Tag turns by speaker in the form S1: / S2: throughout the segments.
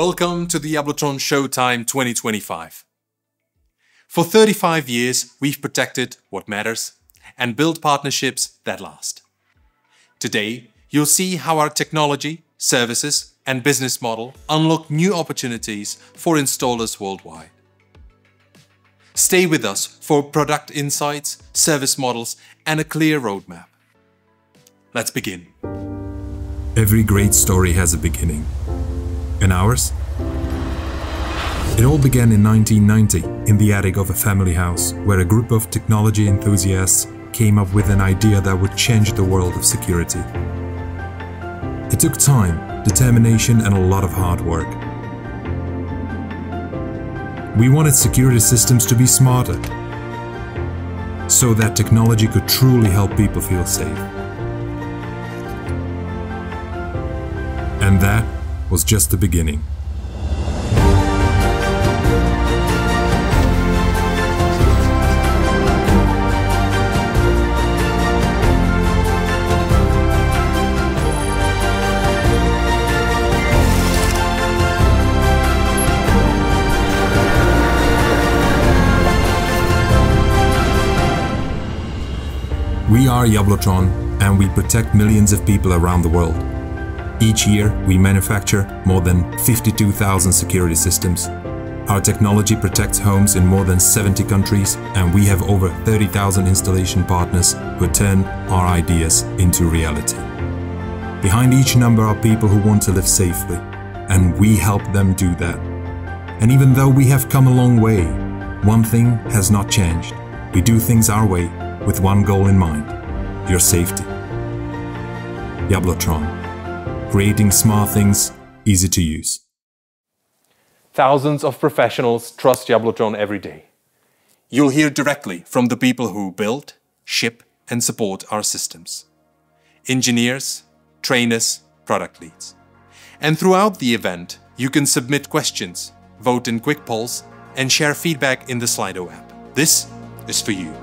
S1: Welcome to the Jablotron Showtime 2025. For 35 years, we've protected what matters and built partnerships that last. Today, you'll see how our technology, services, and business model unlock new opportunities for installers worldwide. Stay with us for product insights, service models, and a clear roadmap. Let's begin.
S2: Every great story has a beginning. And ours? It all began in 1990 in the attic of a family house where a group of technology enthusiasts came up with an idea that would change the world of security. It took time, determination, and a lot of hard work. We wanted security systems to be smarter, so that technology could truly help people feel safe. And that was just the beginning. We are Jablotron, and we protect millions of people around the world. Each year, we manufacture more than 52,000 security systems. Our technology protects homes in more than 70 countries, and we have over 30,000 installation partners who turn our ideas into reality. Behind each number are people who want to live safely, and we help them do that. And even though we have come a long way, one thing has not changed. We do things our way with one goal in mind: your safety. Jablotron. Creating smart things easy to use.
S1: Thousands of professionals trust Jablotron every day. You'll hear directly from the people who build, ship, and support our systems. Engineers, trainers, product leads. And throughout the event, you can submit questions, vote in quick polls, and share feedback in the Slido app. This is for you.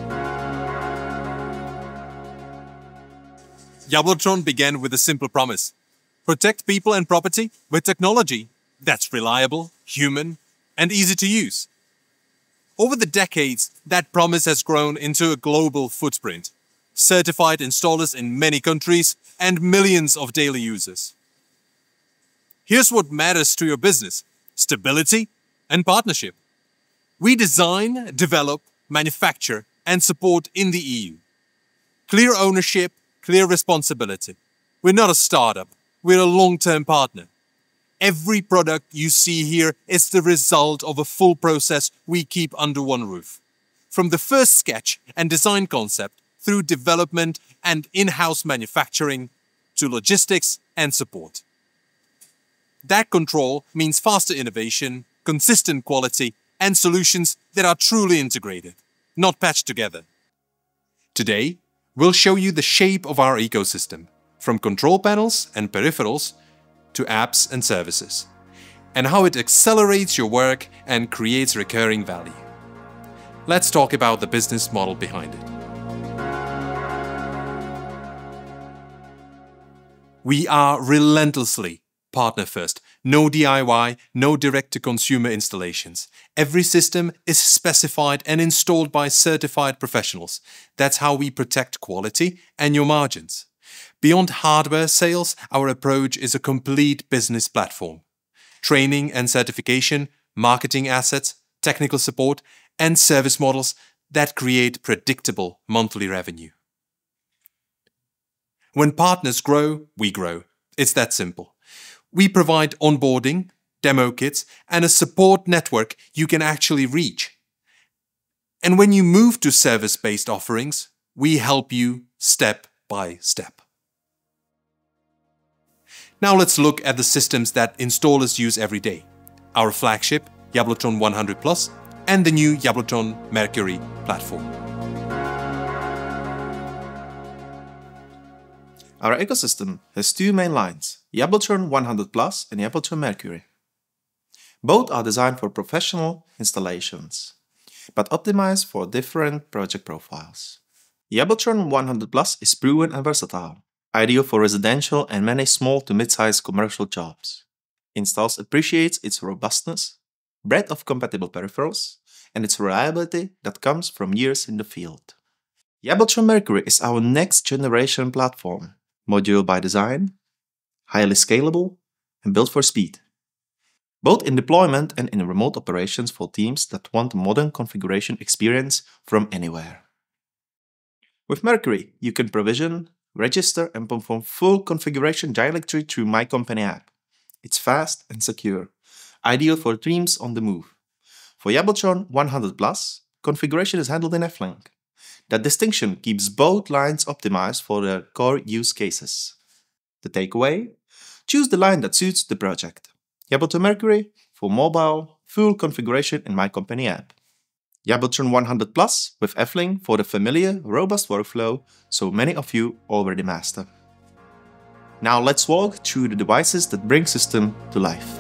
S1: Jablotron began with a simple promise: protect people and property with technology that's reliable, human, and easy to use. Over the decades, that promise has grown into a global footprint, certified installers in many countries, and millions of daily users. Here's what matters to your business: stability and partnership. We design, develop, manufacture, and support in the EU. Clear ownership, clear responsibility. We're not a startup. We're a long-term partner. Every product you see here is the result of a full process we keep under one roof. From the first sketch and design concept, through development and in-house manufacturing, to logistics and support. That control means faster innovation, consistent quality, and solutions that are truly integrated, not patched together. Today, we'll show you the shape of our ecosystem, from control panels and peripherals to apps and services, and how it accelerates your work and creates recurring value. Let's talk about the business model behind it. We are relentlessly partner first. No DIY, no direct-to-consumer installations. Every system is specified and installed by certified professionals. That's how we protect quality and your margins. Beyond hardware sales, our approach is a complete business platform. Training and certification, marketing assets, technical support, and service models that create predictable monthly revenue. When partners grow, we grow. It's that simple. We provide onboarding, demo kits, and a support network you can actually reach. And when you move to service-based offerings, we help you step by step. Now let's look at the systems that installers use every day. Our flagship, Jablotron 100 Plus, and the new Jablotron Mercury platform.
S3: Our ecosystem has two main lines: Jablotron 100 Plus and Jablotron Mercury. Both are designed for professional installations, but optimized for different project profiles. Jablotron 100 Plus is proven and versatile, ideal for residential and many small to mid-sized commercial jobs. Installs appreciates its robustness, breadth of compatible peripherals, and its reliability that comes from years in the field. Jablotron Mercury is our next generation platform, modular by design, highly scalable, and built for speed, both in deployment and in remote operations for teams that want a modern configuration experience from anywhere. With Mercury, you can provision, register, and perform full configuration directly through My Company app. It's fast and secure, ideal for teams on the move. For Jablotron 100 Plus, configuration is handled in F-Link. That distinction keeps both lines optimized for their core use cases. The takeaway? Choose the line that suits the project. Jablotron Mercury for mobile, full configuration in My Company app. Jablotron 100 Plus with F-Link for the familiar, robust workflow so many of you already master. Now let's walk through the devices that bring system to life.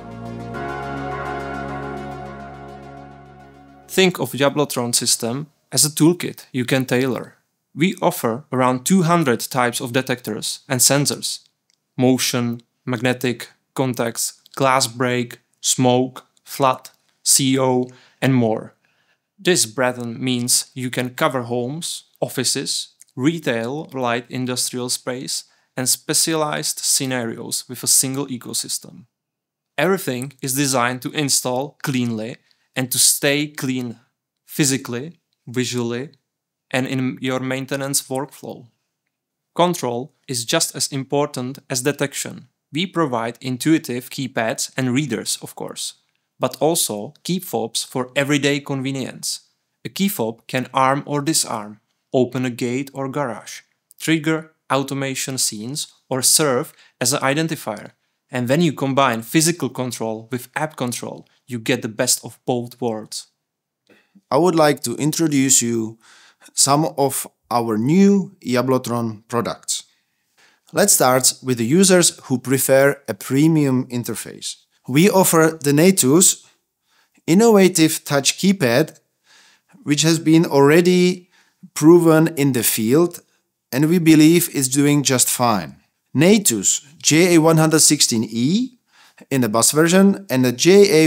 S4: Think of Jablotron system as a toolkit you can tailor. We offer around 200 types of detectors and sensors: motion, magnetic, contacts, glass break, smoke, flood, CO, and more. This breadth means you can cover homes, offices, retail, light industrial space, and specialized scenarios with a single ecosystem. Everything is designed to install cleanly and to stay clean physically, visually, and in your maintenance workflow. Control is just as important as detection. We provide intuitive keypads and readers, of course, but also key fobs for everyday convenience. A key fob can arm or disarm, open a gate or garage, trigger automation scenes, or serve as an identifier. And when you combine physical control with app control, you get the best of both worlds.
S5: I would like to introduce you some of our new Jablotron products. Let's start with the users who prefer a premium interface. We offer the Natus innovative touch keypad, which has been already proven in the field and we believe is doing just fine. Natus JA116E in the bus version and the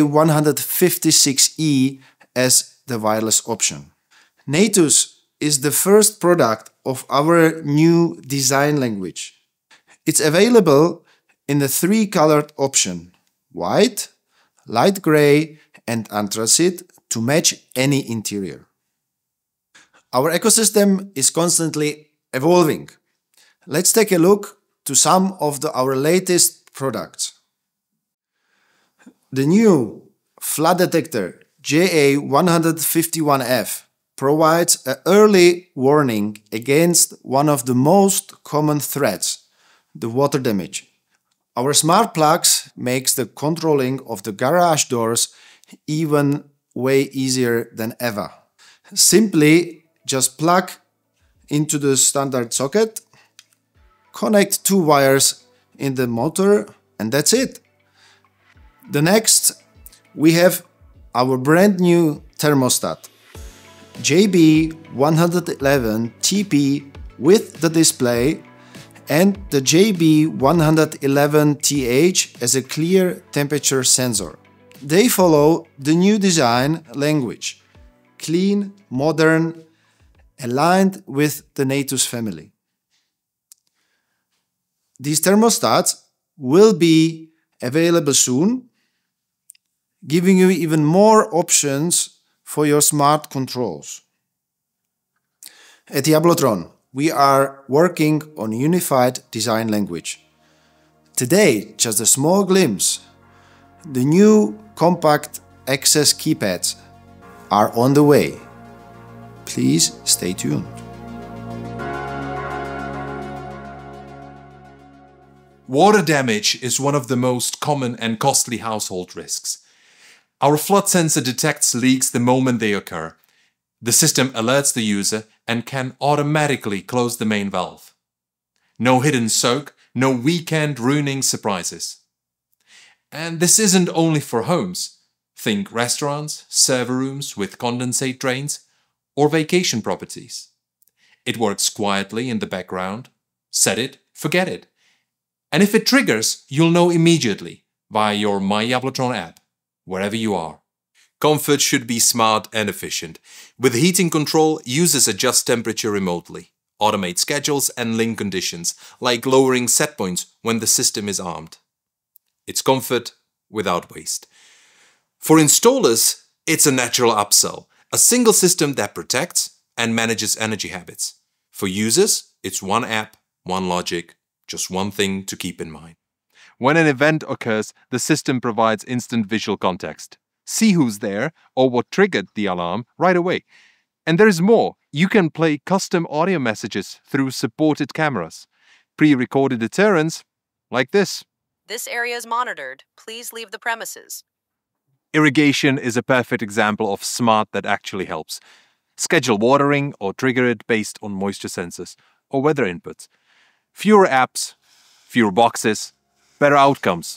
S5: JA156E as the wireless option. Natus is the first product of our new design language. It's available in the three-colored option: white, light gray, and anthracite to match any interior. Our ecosystem is constantly evolving. Let's take a look to some of our latest products. The new flood detector JA151F provides an early warning against one of the most common threats, the water damage. Our smart plugs makes the controlling of the garage doors even way easier than ever. Simply just plug into the standard socket, connect two wires in the motor, and that's it. The next, we have our brand new thermostat JB111TP with the display and the JB111TH as a clear temperature sensor. They follow the new design language, clean, modern, aligned with the Natus family. These thermostats will be available soon, giving you even more options for your smart controls. At Jablotron, we are working on a unified design language. Today, just a small glimpse. The new compact access keypads are on the way. Please stay tuned.
S1: Water damage is one of the most common and costly household risks. Our flood sensor detects leaks the moment they occur. The system alerts the user and can automatically close the main valve. No hidden soak, no weekend-ruining surprises. And this isn't only for homes. Think restaurants, server rooms with condensate drains, or vacation properties. It works quietly in the background. Set it, forget it. And if it triggers, you'll know immediately.
S2: via your My Jablotron app, wherever you are.
S1: Comfort should be smart and efficient. With heating control, users adjust temperature remotely, automate schedules and link conditions, like lowering set points when the system is armed. It's comfort without waste. For installers, it's a natural upsell, a single system that protects and manages energy habits. For users, it's one app, one logic, just one thing to keep in mind. When an event occurs, the system provides instant visual context. See who's there or what triggered the alarm right away. And there's more. You can play custom audio messages through supported cameras. Pre-recorded deterrents like this.
S6: This area is monitored. Please leave the premises.
S1: Irrigation is a perfect example of smart that actually helps. Schedule watering or trigger it based on moisture sensors or weather inputs. Fewer apps, fewer boxes, better outcomes.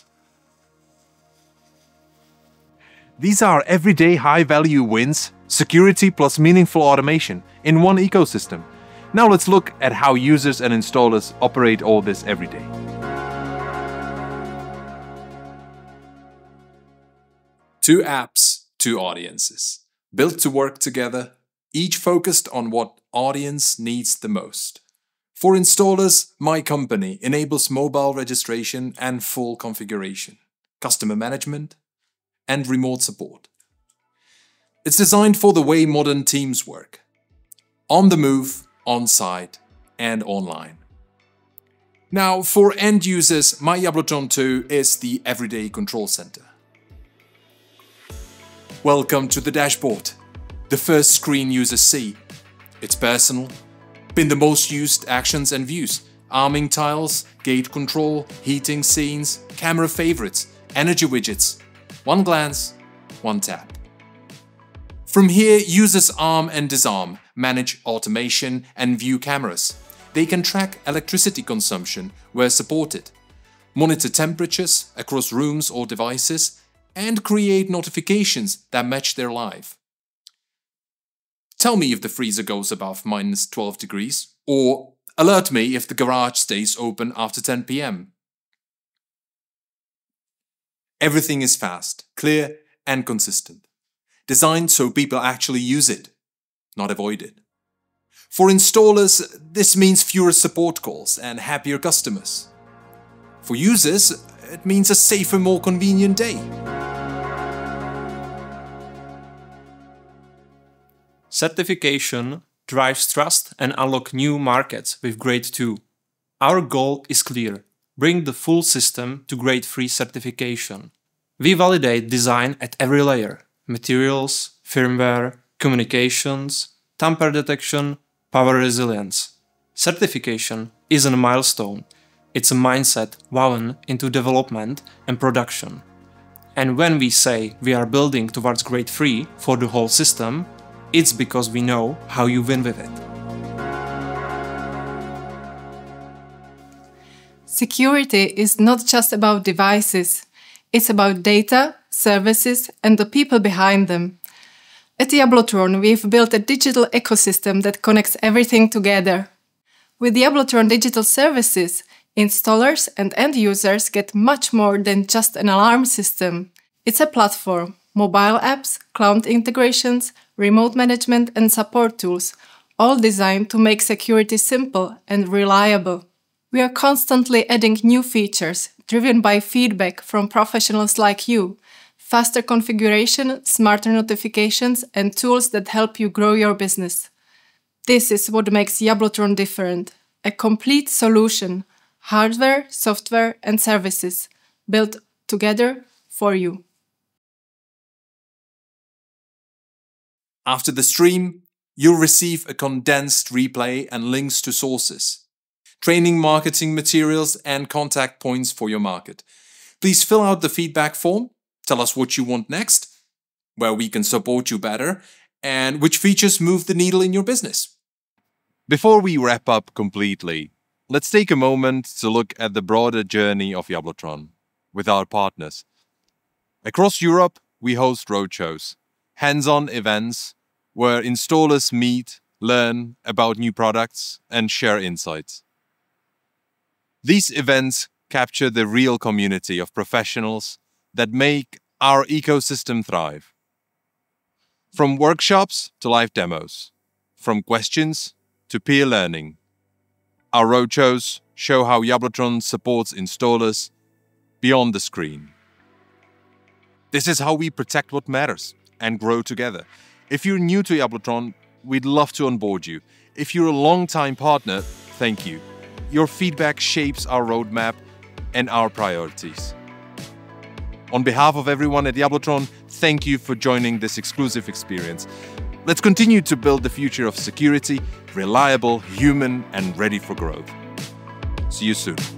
S1: These are everyday high-value wins, security plus meaningful automation in one ecosystem. Now let's look at how users and installers operate all this every day.
S2: Two apps, two audiences, built to work together, each focused on what audience needs the most. For installers, My Company enables mobile registration and full configuration, customer management, and remote support. It's designed for the way modern teams work. On the move, on-site, and online. Now, for end users, My Jablotron 2 is the everyday control center. Welcome to the dashboard, the first screen users see. It's personal, pin the most used actions and views, arming tiles, gate control, heating scenes, camera favorites, energy widgets. One glance, one tap. From here, users arm and disarm, manage automation and view cameras. They can track electricity consumption where supported, monitor temperatures across rooms or devices, and create notifications that match their life. Tell me if the freezer goes above -12 degrees, or alert me if the garage stays open after 10 p.m. Everything is fast, clear, and consistent. Designed so people actually use it, not avoid it. For installers, this means fewer support calls and happier customers. For users, it means a safer, more convenient day.
S4: Certification drives trust and unlock new markets with Grade 2. Our goal is clear: bring the full system to Grade 3 certification. We validate design at every layer: materials, firmware, communications, tamper detection, power resilience. Certification isn't a milestone, it's a mindset woven into development and production. And when we say we are building towards Grade 3 for the whole system, it's because we know how you win with it.
S7: Security is not just about devices. It's about data, services, and the people behind them. At Jablotron, we've built a digital ecosystem that connects everything together. With Jablotron digital services, installers and end users get much more than just an alarm system. It's a platform, mobile apps, cloud integrations, remote management and support tools, all designed to make security simple and reliable. We are constantly adding new features, driven by feedback from professionals like you, faster configuration, smarter notifications, and tools that help you grow your business. This is what makes Jablotron different: a complete solution, hardware, software, and services, built together for you.
S2: After the stream, you'll receive a condensed replay and links to sources, training, marketing materials, and contact points for your market. Please fill out the feedback form, tell us what you want next, where we can support you better, and which features move the needle in your business.
S1: Before we wrap up completely, let's take a moment to look at the broader journey of Jablotron with our partners. Across Europe, we host roadshows, hands-on events where installers meet, learn about new products, and share insights. These events capture the real community of professionals, that make our ecosystem thrive. From workshops to live demos, from questions to peer learning, our roadshows show how Jablotron supports installers beyond the screen. This is how we protect what matters and grow together. If you're new to Jablotron, we'd love to onboard you. If you're a long-time partner, thank you. Your feedback shapes our roadmap and our priorities. On behalf of everyone at Jablotron, thank you for joining this exclusive experience. Let's continue to build the future of security, reliable, human, and ready for growth. See you soon.